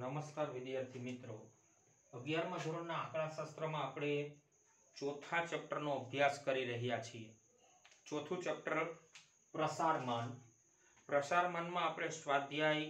નમસ્કાર વિદ્યાર્થી મિત્રો, 11મા ધોરણના આંકડાશાસ્ત્રમાં આપણે ચોથા ચેપ્ટરનો અભ્યાસ કરી રહ્યા છીએ. ચોથું ચેપ્ટર પ્રસારમાન. પ્રસારમાનમાં આપણે સ્વાધ્યાય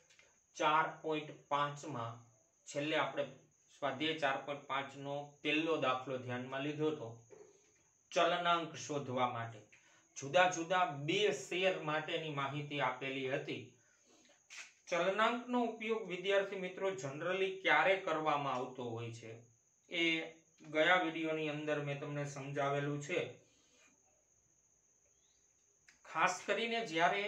4.5 માં છેલ્લે આપણે સ્વાધ્યાય 4.5 નો પહેલો દાખલો ધ્યાનમાં લીધો હતો. ચલનાંક શોધવા માટે જુદા જુદા બે શેર માટેની માહિતી આપેલી હતી. ચલનાંકનો ઉપયોગ વિદ્યાર્થી મિત્રો જનરલી ક્યારે કરવામાં આવતો હોય છે એ ગયા વિડિયોની અંદર મેં તમને સમજાવેલું છે. ખાસ કરીને જ્યારે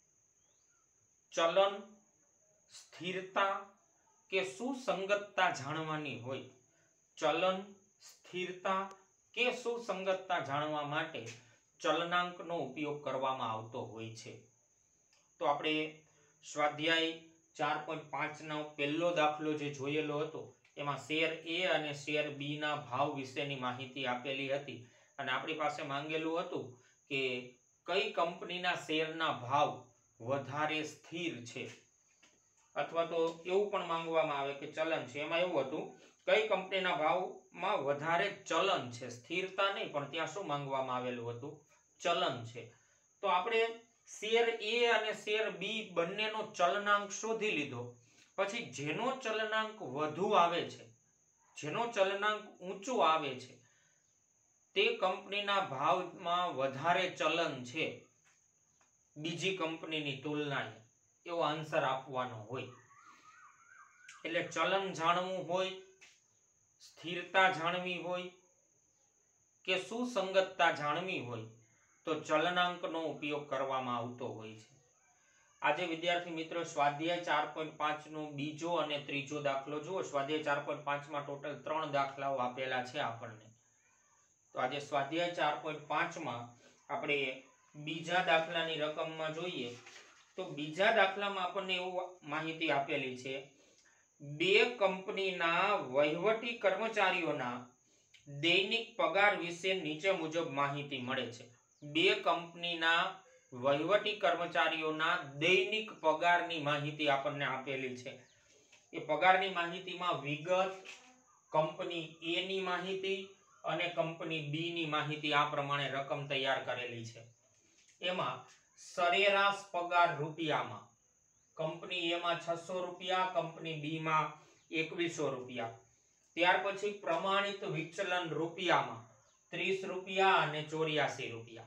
ચલન, સ્થિરતા કે સુસંગતતા જાણવાની હોય, ચલન, સ્થિરતા કે સુસંગતતા જાણવા માટે ચલનાંકનો ઉપયોગ કરવામાં આવતો હોય છે. તો આપણે સ્વાધ્યાય 4.5 નો પહેલો દાખલો જે જોયેલો હતો એમાં શેર A અને શેર B ના ભાવ વિશેની માહિતી આપેલી હતી અને આપણી પાસે માંગેલું હતું કે કઈ કંપનીના શેરના ભાવ વધારે સ્થિર છે, અથવા તો એવું પણ માંગવામાં આવે કે ચલન છે. એમાં એવું હતું કઈ કંપનીના ભાવમાં વધારે ચલન છે, સ્થિરતા નહીં, પણ ત્યાં શું માંગવામાં આવેલું હતું? ચલન છે. તો આપણે શેર A અને શેર B બંનેનો ચલનાંક શોધી લીધો. પછી જેનો ચલનાંક વધુ આવે છે, જેનો ચલનાંક ઊંચો આવે છે, તે કંપનીના ભાવમાં વધારે ચલન છે બીજી કંપનીની તુલનાએ, એવો આન્સર આપવાનો હોય. એટલે ચલન જાણવું હોય, સ્થિરતા જાણવી હોય કે સુસંગતતા જાણવી હોય તો ચલનાંકનો ઉપયોગ કરવામાં આવતો હોય છે. આજે વિદ્યાર્થી મિત્રો સ્વાધ્યાય 4.5 નો બીજો અને ત્રીજો દાખલો જુઓ. સ્વાધ્યાય 4.5 માં ટોટલ 3 દાખલાઓ આપેલા છે આપણને. તો આજે સ્વાધ્યાય 4.5 માં આપણે બીજા દાખલાની રકમમાં જોઈએ તો બીજા દાખલામાં આપણને એવું માહિતી આપેલી છે, બે કંપનીના વહીવટી કર્મચારીઓના દૈનિક પગાર વિશે નીચે મુજબ માહિતી મળે છે. બે કંપનીના વહીવટી કર્મચારીઓના દૈનિક પગારની માહિતી આપણને આપેલી છે. એ પગારની માહિતીમાં વિગત, કંપની A ની માહિતી અને કંપની B ની માહિતી આ પ્રમાણે રકમ તૈયાર કરેલી છે. એમાં સરેરાશ પગાર રૂપિયામાં કંપની A માં 600 રૂપિયા, કંપની B માં 2100 રૂપિયા. ત્યાર પછી પ્રમાણિત વિચલન રૂપિયામાં 30 રૂપિયા અને 84 રૂપિયા.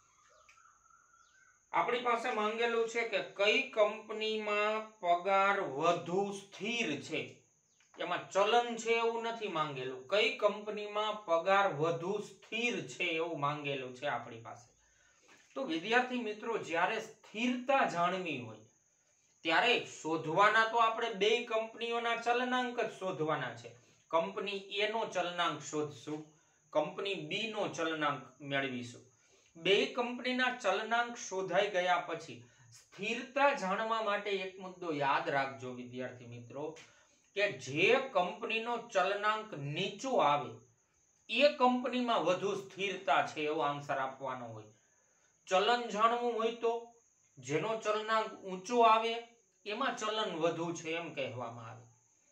આપણી પાસે માંગેલું છે કે કઈ કંપનીમાં પગાર વધુ સ્થિર છે. એમાં ચલન છે એવું નથી માંગેલું, કઈ કંપનીમાં પગાર વધુ સ્થિર છે એવું માંગેલું છે આપણી પાસે. તો વિદ્યાર્થી મિત્રો જ્યારે સ્થિરતા જાણવી હોય ત્યારે શોધવાના તો આપણે બે કંપનીઓના ચલનાંક જ શોધવાના છે. કંપની A નો ચલનાંક શોધશું, કંપની B નો ચલનાંક મેળવીશું. બે કંપનીના ચલનાંક શોધાઈ ગયા પછી સ્થિરતા જાણવા માટે એક મુદ્દો યાદ રાખજો વિદ્યાર્થી મિત્રો, કે જે કંપનીનો ચલનાંક નીચો આવે એ કંપનીમાં વધુ સ્થિરતા છે એવો આન્સર આપવાનો હોય. ચલન જાણવું હોય તો જેનો ચલનાંક ઊંચો આવે એમાં ચલન વધુ છે એમ કહેવામાં આવે.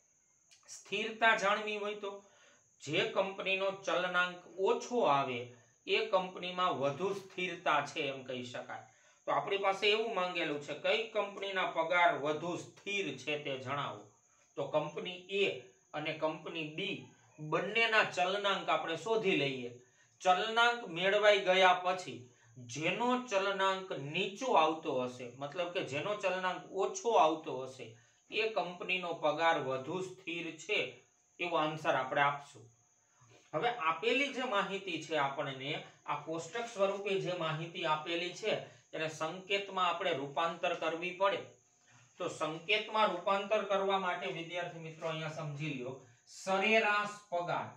સ્થિરતા જાણવી હોય તો જે કંપનીનો ચલનાંક ઓછો આવે એ કંપનીમાં વધુ સ્થિરતા છે એમ કહી શકાય. તો આપણી પાસે એવું માંગેલું છે કઈ કંપનીના પગાર વધુ સ્થિર છે તે જણાવો. તો કંપની A અને કંપની B બંનેના ચલનાંક આપણે શોધી લઈએ. ચલનાંક મેળવાઈ ગયા પછી જેનો ચલનાંક નીચો આવતો હશે, મતલબ કે જેનો ચલનાંક ઓછો આવતો હશે, એ કંપનીનો પગાર વધુ સ્થિર છે એવો આન્સર આપણે આપશું. હવે આપેલી જે માહિતી છે આપણને આ કોષ્ટક સ્વરૂપે જે માહિતી આપેલી છે એને સંકેતમાં આપણે રૂપાંતર કરવી પડે. તો સંકેતમાં રૂપાંતર કરવા માટે વિદ્યાર્થી મિત્રો અહીંયા સમજી લ્યો, સરેરાશ પગાર,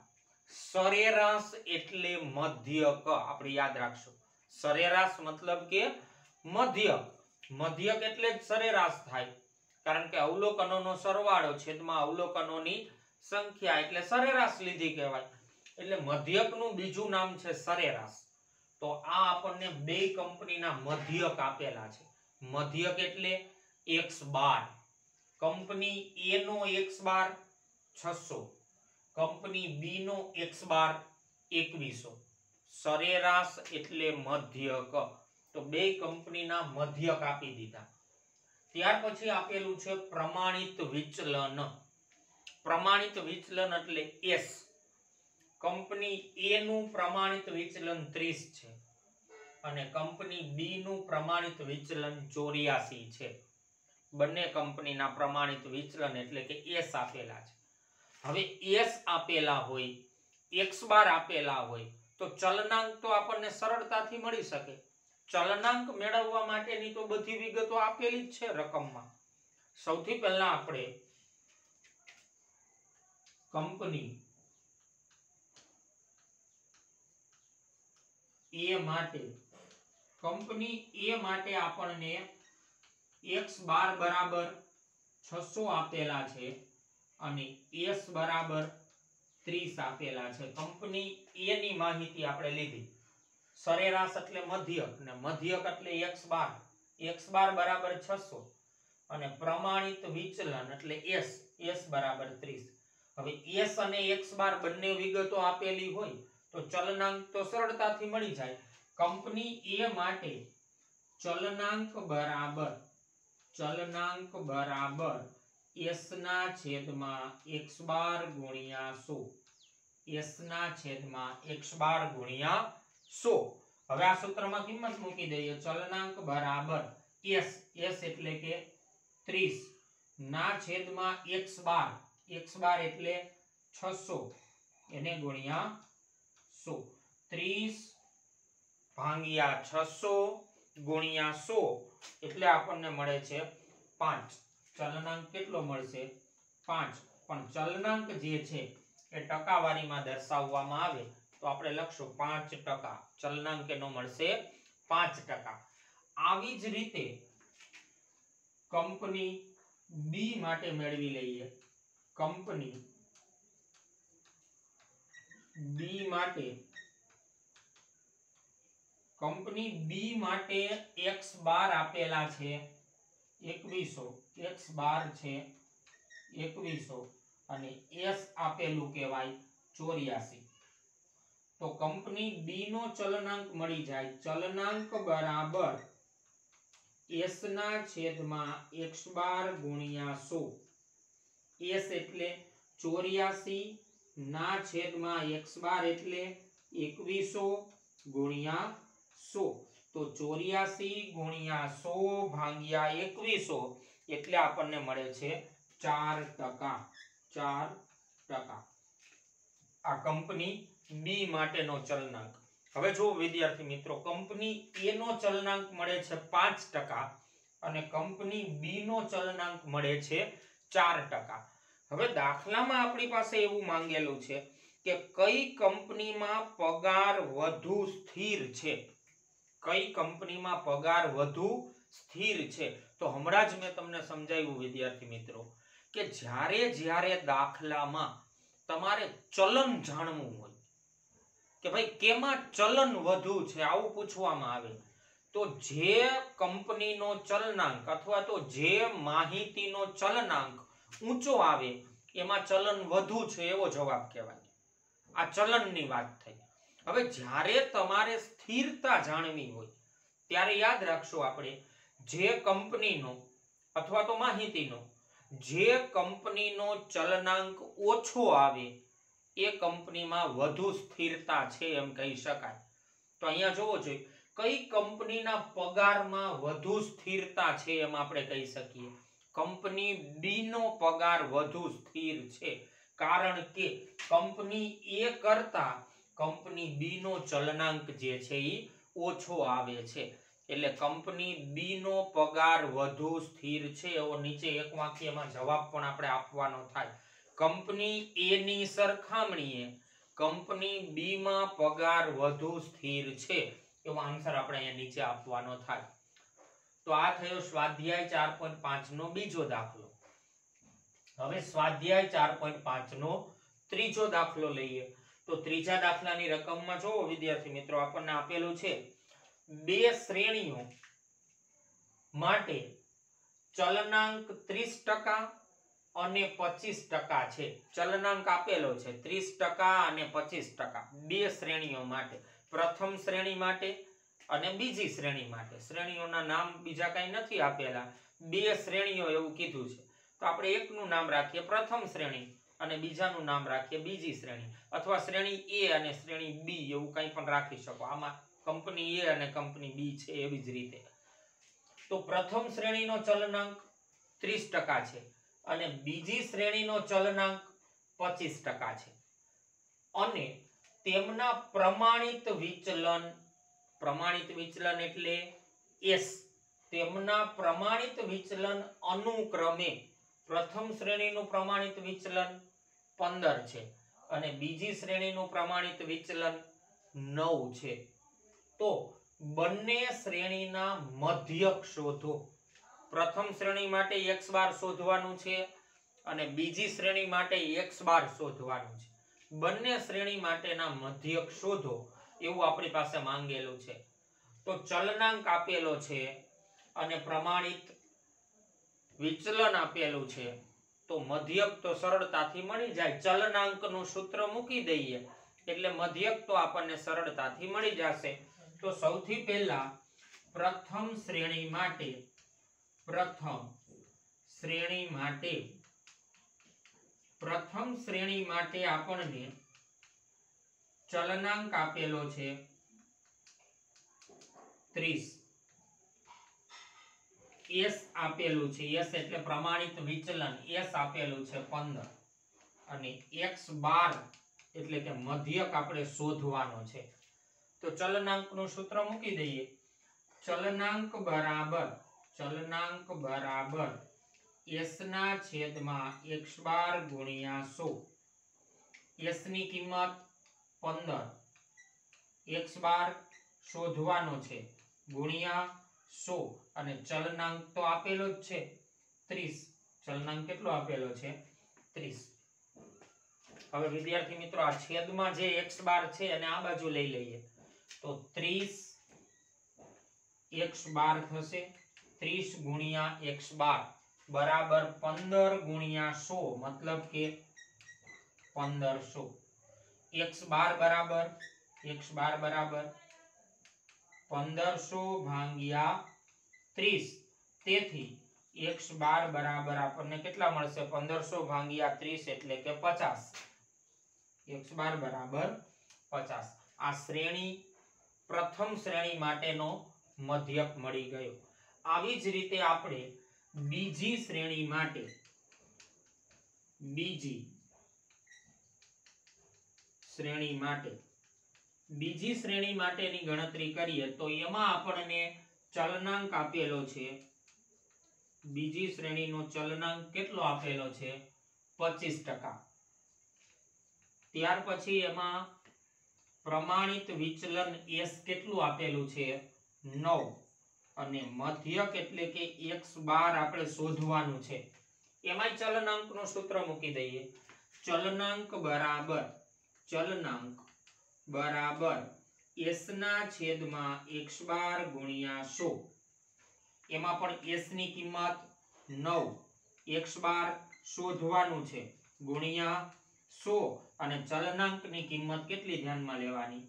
સરેરાશ એટલે મધ્યક, આપણે યાદ રાખશું. સરેરાશ મતલબ કે મધ્યક, મધ્યક એટલે જ સરેરાશ થાય, કારણ કે અવલોકનોનો સરવાળો છેદમાં અવલોકનોની સંખ્યા એટલે સરેરાશ લીધી કહેવાય. એટલે મધ્યકનું બીજું નામ છે સરેરાશ. તો આ આપણને બે કંપનીના મધ્યક આપેલા છે. મધ્યક એટલે x12, કંપની એ નો x બાર 600, કંપની બી નો x બાર 2100. સરેરાશ એટલે મધ્યક. તો બે કંપનીના મધ્યક આપી દીધા. ત્યાર પછી આપેલું છે પ્રમાણિત વિચલન. પ્રમાણિત વિચલન એટલે S. કંપની એ નું પ્રમાણિત વિચલન 30 છે અને કંપની બી નું પ્રમાણિત વિચલન 84 છે. બંને કંપનીના પ્રમાણિત વિચલન એટલે કે S આપેલા છે. હવે S આપેલા હોય, x બાર આપેલા હોય તો ચલનાંક તો આપણને સરળતાથી મળી શકે. ચલનાંક મેળવવા માટેની તો બધી વિગતો આપેલી જ છે રકમમાં. સૌથી પહેલા આપણે કંપની એ માટે આપણને x બાર બરાબર 600 આપેલા છે અને s બરાબર 30 આપેલા છે. કંપની એ ની માહિતી આપણે લીધી. સરેરાશ એટલે મધ્યક ને મધ્યક એટલે x બાર બરાબર 600 અને પ્રમાણિત વિચલન એટલે s બરાબર 30. હવે s અને x બાર બંને વિગતો આપેલી હોય તો ચલનાંક તો સરળતાથી મળી જાય. કંપની એ માટે ચલનાંક બરાબર s ના છેદમાં x બાર ગુણ્યા 100, s ના છેદમાં x બાર ગુણ્યા 100. હવે આ સૂત્રમાં કિંમત મૂકી દઈએ. ચલનાંક બરાબર s એટલે કે 30 ના છેદમાં x બાર એટલે 600 એને ગુણ્યા 100. 30 ભાગ્યા 600 ગુણ્યા 100 એટલે આપણને મળે છે 5. ચલનાંક કેટલો મળશે? 5. પણ ચલનાંક જે છે એ ટકાવારીમાં દર્શાવવામાં આવે તો આપણે લખશું 5%. ચલનાંક એનો મળશે 5%. આવી જ રીતે કંપની બી માટે મેળવી લઈએ. કંપની બી માટે x બાર આપેલા છે 2100, x બાર છે 2100 અને s આપેલું કહેવાય 84. તો કંપની બી નો ચલનાંક મળી જાય. ચલનાંક બરાબર s ના છેદમાં x બાર ગુણ્યા 100. s એટલે 84 ના છેદમાં x બાર એટલે 2100 ગુણ્યા 100. તો 84 ગુણ્યા 100 ભાગ્યા 2100 એટલે આપણને મળે છે 4%. 4%. આ કંપની બી માટેનો ચલનાંક. હવે જો વિદ્યાર્થી મિત્રો, કંપની એ નો ચલનાંક મળે છે 5% અને કંપની બી નો ચલનાંક મળે છે 4%. હવે દાખલામાં આપણી પાસે એવું માંગેલું છે કે કઈ કંપનીમાં પગાર વધુ સ્થિર છે. કઈ કંપનીમાં પગાર વધુ સ્થિર છે? તો હમણાં જ મેં તમને સમજાવ્યું વિદ્યાર્થી મિત્રો કે જ્યારે દાખલામાં તમારે ચલન જાણવું હોય કે ભાઈ કેમાં ચલન વધુ છે આવું પૂછવામાં આવે તો જે કંપનીનો ચલનાંક અથવા તો જે માહિતીનો ચલનાંક ઊંચો આવે એમાં ચલન વધુ છે એવો જવાબ કહેવાય. આ ચલનની વાત થઈ. હવે જ્યારે તમારે સ્થિરતા જાણવી હોય ત્યારે યાદ રાખશો આપણે જે કંપનીનો અથવા તો માહિતીનો જે કંપનીનો ચલનાંક ઓછો આવે એ કંપનીમાં વધુ સ્થિરતા છે એમ કહી શકાય. તો અહીંયા જોવો જોઈએ કઈ કંપનીના પગારમાં વધુ સ્થિરતા છે એમ આપણે કહી શકીએ. કંપની બી નો પગાર વધુ સ્થિર છે કારણ કે કંપની એ કરતા કંપની બી નો ચલનાંક જે છે એ ઓછો આવે છે. એટલે કંપની બી નો પગાર વધુ સ્થિર છે એવો નીચે એક વાક્યમાં જવાબ પણ આપણે આપવાનો થાય. કંપની એ ની સરખામણીએ કંપની બી માં પગાર વધુ સ્થિર છે એવો આન્સર આપણે અહીંયા નીચે આપવાનો થાય. તો આ થયો સ્વાધ્યાય 4.5 નો બીજો દાખલો. હવે સ્વાધ્યાય 4.5 નો ત્રીજો દાખલો લઈએ. તો ત્રીજા દાખલાની રકમમાં જોવો વિદ્યાર્થી મિત્રો, આપણને આપેલું છે બે શ્રેણીઓ માટે ચલનાંક 30% અને 25% છે। ચલનાંક આપેલો છે 30% અને 25%, બે શ્રેણીઓ માટે, પ્રથમ શ્રેણી માટે અને બીજી શ્રેણી માટે। શ્રેણીઓના નામ બીજા કઈ નથી આપેલા, બે શ્રેણીઓ એવું કીધું છે, તો આપણે એકનું નામ રાખીએ પ્રથમ શ્રેણી અને બીજાનું નામ રાખીએ બીજી શ્રેણી, અથવા શ્રેણી એ અને શ્રેણી બી એવું કંઈ પણ રાખી શકો। આમાં કંપની એ અને કંપની બી છે એવી જ રીતે। તો પ્રથમ શ્રેણીનો ચલનાંક 30% છે અને બીજી શ્રેણીનો ચલનાંક 25% છે અને તેમના પ્રમાણિત વિચલન એટલે S, તેમના પ્રમાણિત વિચલન અનુક્રમે પ્રથમ શ્રેણીનું પ્રમાણિત વિચલન 15 છે અને બીજી શ્રેણીનું પ્રમાણિત વિચલન 9 છે। તો બંને શ્રેણીના મધ્યક શોધો। પ્રથમ શ્રેણી માટે x બાર શોધવાનું છે અને બીજી શ્રેણી માટે x બાર શોધવાનું છે। બંને શ્રેણી માટેના મધ્યક શોધો એવું આપણી પાસે માંગેલું છે। તો ચલનાંક આપેલો છે અને પ્રમાણિત વિચલન આપેલું છે, તો મધ્યક તો સરળતાથી મળી જાય। ચલનાંકનું સૂત્ર મૂકી દઈએ એટલે મધ્યક તો આપણને સરળતાથી મળી જશે। તો સૌથી પહેલા પ્રથમ શ્રેણી માટે આપણને ચલનાંક આપેલો છે 30, S આપેલું છે, S એટલે પ્રમાણિત વિચલન, S આપેલું છે 15 અને x બાર એટલે કે મધ્યક આપણે શોધવાનો છે। તો ચલનાંકનું સૂત્ર મૂકી દઈએ। ચલનાંક બરાબર S ના છેદમાં x બાર ગુણ્યા 100। S ની કિંમત 15, x બાર શોધવાનો છે ગુણ્યા 100 અને ચલનાંક તો આપેલો જ છે 30। ચલનાંક કેટલો આપેલો છે 30। હવે વિદ્યાર્થી મિત્રો આ છેદમાં જે x બાર છે અને આ બાજુ લઈ લઈએ તો 30 x બાર થશે, 30 ગુણ્યા x બાર બરાબર 15 ગુણ્યા 100 મતલબ કે 1500। x બાર બરાબર 1500 ભાગ્યા 30, તેથી x બાર બરાબર આપણને કેટલા મળશે 1500 ભાગ્યા 30 એટલે કે 50। x બાર બરાબર 50। આ શ્રેણી પ્રથમ શ્રેણી માટેનો મધ્યક મળી ગયો। આવી જ રીતે આપણે બીજી શ્રેણી માટેની ગણતરી કરીએ તો એમાં આપણને ચલનાંક આપેલો છે, બીજી શ્રેણીનો ચલનાંક કેટલો આપેલો છે 25%। ત્યાર પછી એમાં પ્રમાણિત વિચલન S કેટલું આપેલું છે 9 અને મધ્યક એટલે કે x બાર આપણે શોધવાનું છે। એમાંય ચલનાંકનું સૂત્ર મૂકી દઈએ। ચલનાંક બરાબર S ના છેદમાં x બાર ગુણ્યા 100। એમાં પણ S ની કિંમત 9, x બાર શોધવાનું છે ગુણ્યા 100 અને ચલનાંકની કિંમત કેટલી ધ્યાનમાં લેવાની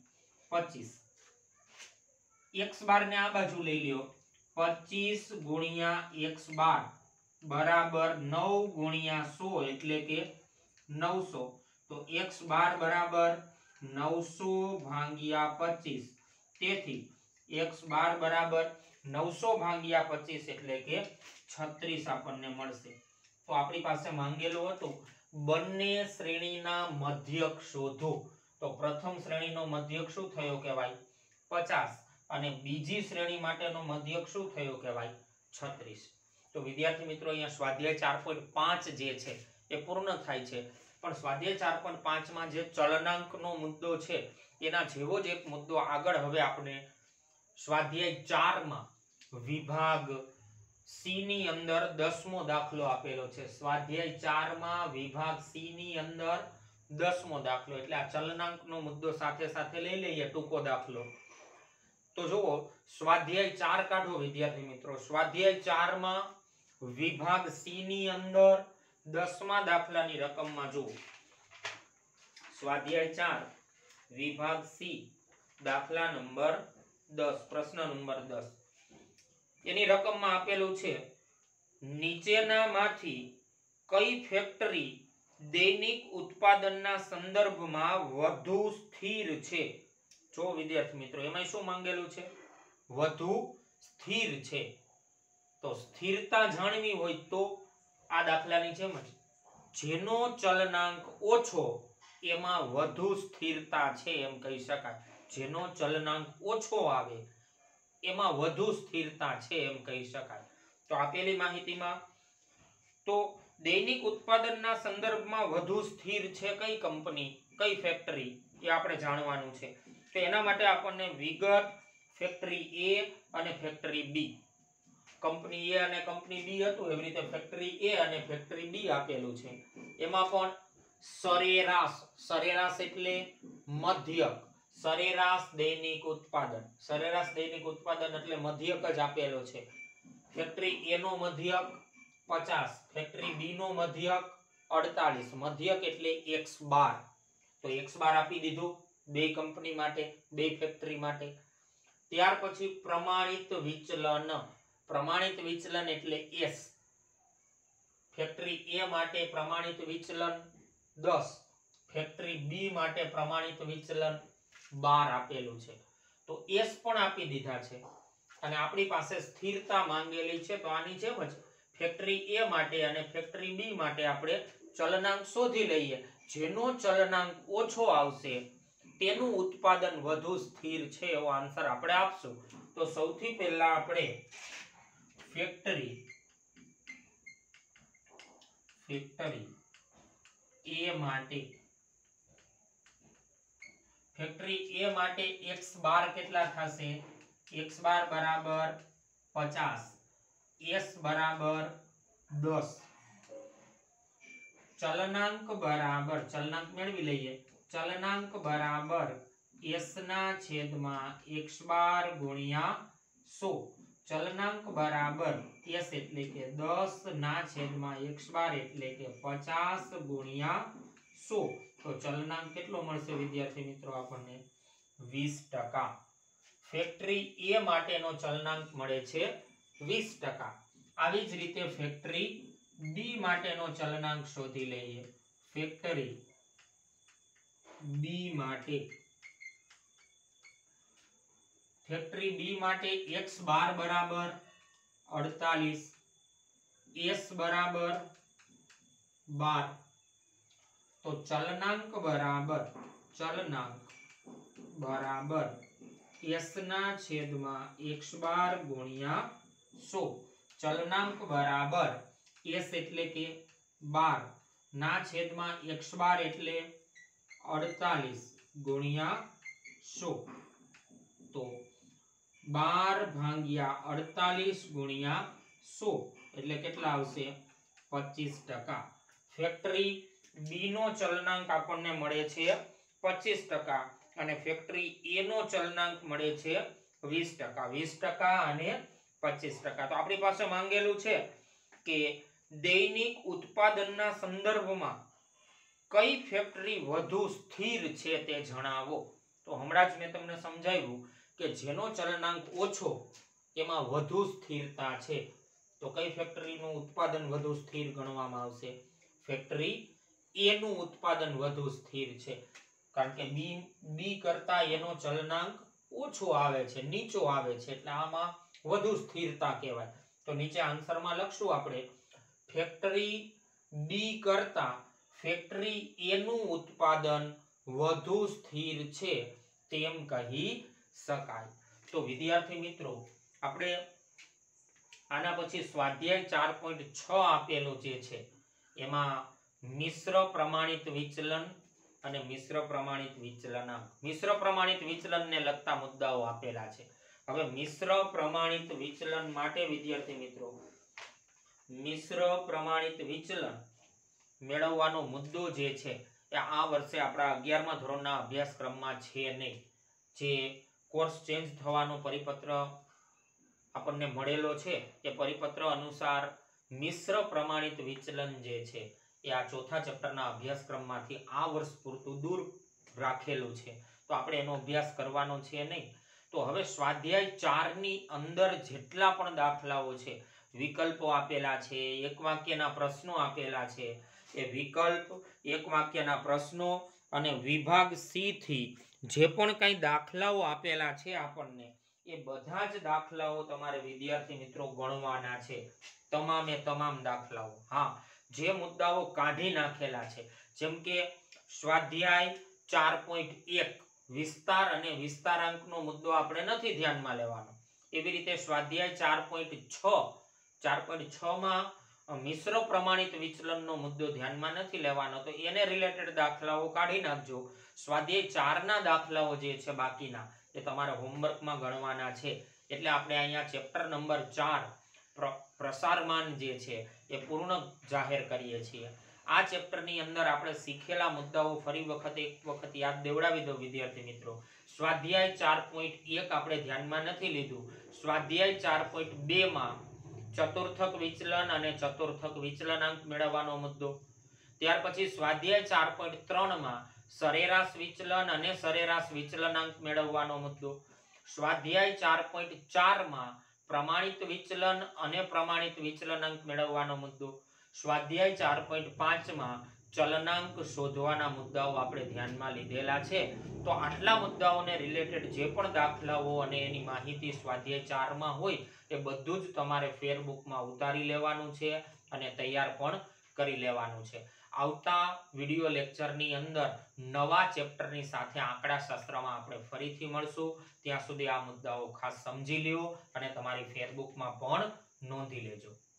25। x બાર ને આ બાજુ લઈ લ્યો, 25 ગુણ્યા x બાર બરાબર 9 ગુણ્યા 100 એટલે કે 900। તો x બાર બરાબર 900 ભાગ્યા 25, તેથી x બાર બરાબર 900 ભાગ્યા 25 એટલે કે 36 આપણને મળશે। તો આપણી પાસે માંગેલું હતું બંને શ્રેણીના મધ્યક શોધો। તો પ્રથમ શ્રેણીનો મધ્યક શું થયો કહેવાય 50 અને બીજી શ્રેણી માટેનો મધ્યક શું થયો કહેવાય 36। તો વિદ્યાર્થી મિત્રો અહીંયા સ્વાધ્યાય 4.5 જે છે એ પૂર્ણ થાય છે, પણ સ્વાધ્યાય 4.5 માં જે ચલનાંકનો મુદ્દો છે એના જેવો જ એક મુદ્દો આગળ હવે આપણે સ્વાધ્યાય 4 માં વિભાગ સી ની અંદર 10મો દાખલો આપેલો છે। સ્વાધ્યાય 4 માં વિભાગ સી ની અંદર 10મો દાખલો, એટલે આ ચલનાંકનો મુદ્દો સાથે સાથે લઈ લઈએ ટૂંકો દાખલો। તો જુઓ સ્વાધ્યાય 4 કાઢો વિદ્યાર્થી મિત્રો। સ્વાધ્યાય 4 માં વિભાગ સી ની અંદર 10મા દાખલાની રકમમાં જુઓ, સ્વાધ્યાય 4 વિભાગ સી દાખલા નંબર 10 પ્રશ્ન નંબર 10 એની રકમમાં આપેલું છે નીચેનામાંથી કઈ ફેક્ટરી દૈનિક ઉત્પાદનના સંદર્ભમાં વધુ સ્થિર છે? જો વિદ્યાર્થી મિત્રો એમાં શું માંગેલું છે? વધુ સ્થિર છે. તો સ્થિરતા જાણવી હોય તો આ દાખલાની જેમ જ જેનો ચલનાંક ઓછો એમાં વધુ સ્થિરતા છે એમ કહી શકાય. જેનો ચલનાંક ઓછો આવે એમાં વધુ સ્થિરતા છે એમ કહી શકાય. તો આપેલી માહિતીમાં તો દૈનિક ઉત્પાદનના સંદર્ભમાં વધુ સ્થિર છે કઈ કંપની, કઈ ફેક્ટરી, એ આપણે જાણવાનું છે. તો એના માટે આપણને વિગત ફેક્ટરી એ અને ફેક્ટરી બી, કંપની એ અને કંપની બી હતું એવી રીતે ફેક્ટરી એ અને ફેક્ટરી બી આપેલું છે. એમાં પણ સરેરાશ, સરેરાશ એટલે મધ્યક, સરેરાશ દૈનિક ઉત્પાદન, સરેરાશ દૈનિક ઉત્પાદન એટલે મધ્યક જ આપેલો છે. ફેક્ટરી એ નો મધ્યક 50, ફેક્ટરી બી નો મધ્યક 48, મધ્યક એટલે x12. તો x12 આપી દીધું બે કંપની માટે, બે ફેક્ટરી માટે. ત્યાર પછી પ્રમાણિત વિચલન, પ્રમાણિત વિચલન એટલે S. ફેક્ટરી એ માટે પ્રમાણિત વિચલન 10, ફેક્ટરી બી માટે પ્રમાણિત વિચલન 12 આપેલું છે. તો S પણ આપી દીધા છે અને આપણી પાસે સ્થિરતા માંગેલી છે. તો આની જેમ જ ફેક્ટરી એ માટે અને ફેક્ટરી બી માટે આપણે ચલનાંક શોધી લઈએ. જેનો ચલનાંક ઓછો આવશે તેનું ઉત્પાદન વધુ સ્થિર છે એવો આન્સર આપણે આપશું. તો સૌથી પહેલા આપણે ફેક્ટરી એ માટે, ફેક્ટરી એ માટે x12 કેટલા થશે? x12 બરાબર 50, s બરાબર 10, ચલનાંક બરાબર, ચલનાંક મેળવી લઈએ, ચલનાંક બરાબર s ના છેદમાં x12 ગુણ્યા 100, ચલનાંક બરાબર s એટલે કે 10 ના છેદમાં x12 એટલે કે 50 ગુણ્યા 100. તો ચલનાંક કેટલો મળશે વિદ્યાર્થી મિત્રો? આપણને 20%. ફેક્ટરી એ માટેનો ચલનાંક મળે છે 20%. આવી જ રીતે ફેક્ટરી બી માટેનો ચલનાંક શોધી લઈએ. ફેક્ટરી બી માટે, ફેક્ટરી બી માટે x12 બરાબર 48, s બરાબર 12. તો ચલનાંક બરાબર s ના છેદમાં x12 ગુણ્યા 100, ચલનાંક બરાબર s એટલે કે 12 ના છેદમાં x12 એટલે 48 ગુણ્યા 100. તો 12 ભાગ્યા 48 ગુણ્યા 100 એટલે કેટલા આવશે? 25%. ફેક્ટરી બી નો ચલનાંક આપણને મળે છે 25% અને ફેક્ટરી એ નો ચલનાંક મળે છે 20%. 20% અને 25%. તો આપણી પાસે માંગેલું છે કે દૈનિક ઉત્પાદનના સંદર્ભમાં કઈ ફેક્ટરી વધુ સ્થિર છે તે જણાવો. તો હમણાં જ મેં તમને સમજાવ્યું કે જેનો ચલનાંક ઓછો એમાં વધુ સ્થિરતા છે. તો કઈ ફેક્ટરીનું ઉત્પાદન વધુ સ્થિર ગણવામાં આવશે? ફેક્ટરી એ નું ઉત્પાદન વધુ સ્થિર છે, કારણ કે બી કરતા એનો ચલનાંક ઓછો આવે છે, નીચો આવે છે, એટલે આમાં વધુ સ્થિરતા કહેવાય. તો નીચે આન્સરમાં લખશું આપણે ફેક્ટરી બી કરતા ફેક્ટરી એ નું ઉત્પાદન વધુ સ્થિર છે તેમ કહી શકાય. તો વિદ્યાર્થી મિત્રો આપણે આના પછી સ્વાધ્યાય 4.6 આપેલો જે છે એમાં મિશ્ર પ્રમાણિત વિચલન અને મિશ્ર પ્રમાણિત વિચલનાંક, મિશ્ર પ્રમાણિત વિચલનને લગતા મુદ્દાઓ આપેલા છે. હવે મિશ્ર પ્રમાણિત વિચલન માટે વિદ્યાર્થી મિત્રો મિશ્ર પ્રમાણિત વિચલન મેળવવાનો મુદ્દો જે છે એ આ વર્ષે આપણા 11મા ધોરણના અભ્યાસક્રમમાં છે નહીં. જે કોર્સ ચેન્જ થવાનો પરિપત્ર આપણને મળેલો છે એ પરિપત્ર અનુસાર મિશ્ર પ્રમાણિત વિચલન જે છે એ આ ચોથા ચેપ્ટરના અભ્યાસક્રમમાંથી આ વર્ષ પૂરતું દૂર રાખેલું છે, તો આપણે એનો અભ્યાસ કરવાનો છે નહીં. તો હવે સ્વાધ્યાય 4 ની અંદર જેટલા પણ દાખલાઓ છે, વિકલ્પો આપેલા છે, એક વાક્યના પ્રશ્નો આપેલા છે, એ વિકલ્પ, એક વાક્યના પ્રશ્નો અને વિભાગ સી થી જે પણ કંઈ દાખલાઓ આપેલા છે આપણને, એ બધા જ દાખલાઓ તમારે વિદ્યાર્થી મિત્રો ગણવાના છે. તમામે તમામ દાખલાઓ. હા, જે મુદ્દાઓ કાઢી નાખેલા છે, જેમ કે સ્વાધ્યાય 4.1 વિસ્તાર અને વિસ્તારાંકનો મુદ્દો આપણે નથી ધ્યાનમાં લેવાનો. એવી રીતે સ્વાધ્યાય 4.6 માં મિશ્ર પ્રમાણિત વિચલનનો મુદ્દો ધ્યાનમાં નથી લેવાનો, તો એને રિલેટેડ દાખલાઓ કાઢી નાખજો. સ્વાધ્યાય 4 ના દાખલાઓ જે છે બાકીના, એ તમારે હોમવર્કમાં ગણવાના છે. એટલે આપણે અહીંયા ચેપ્ટર નંબર 4 પ્રસારમાન જે છે એ પૂર્ણ જાહેર કરીએ છીએ. આ ચેપ્ટરની અંદર આપણે શીખેલા મુદ્દાઓ ફરી એક વખત યાદ દેવડાવી દો વિદ્યાર્થી મિત્રો. સ્વાધ્યાય 4.1 આપણે ધ્યાનમાં નથી લીધું. સ્વાધ્યાય 4.2 માં ચતુર્થક વિચલન અને ચતુર્થક વિચલનાંક મેળવવાનો મુદ્દો. ત્યાર પછી સ્વાધ્યાય 4.3 માં સરેરાશ વિચલન અને સરેરાશ વિચલનાંક મેળવવાનો મુદ્દો. સ્વાધ્યાય 4.4 માં પ્રમાણિત વિચલન અને પ્રમાણિત વિચલનાંક મેળવવાનો મુદ્દો. સ્વાધ્યાય 4.5 માં ચલનાંક શોધવાના મુદ્દાઓ આપણે ધ્યાનમાં લીધેલા છે. તો આટલા મુદ્દાઓને રિલેટેડ જે પણ દાખલાઓ અને એની માહિતી સ્વાધ્યાય 4 માં હોય એ બધું જ તમારે ફેરબુકમાં ઉતારી લેવાનું છે અને તૈયાર પણ કરી લેવાનું છે. આવતા વિડિયો લેક્ચરની અંદર નવા ચેપ્ટરની સાથે આંકડાશાસ્ત્રમાં આપણે ફરીથી મળશું. ત્યાં સુધી આ મુદ્દાઓ ખાસ સમજી લ્યો અને તમારી ફેરબુકમાં પણ નોંધી લેજો.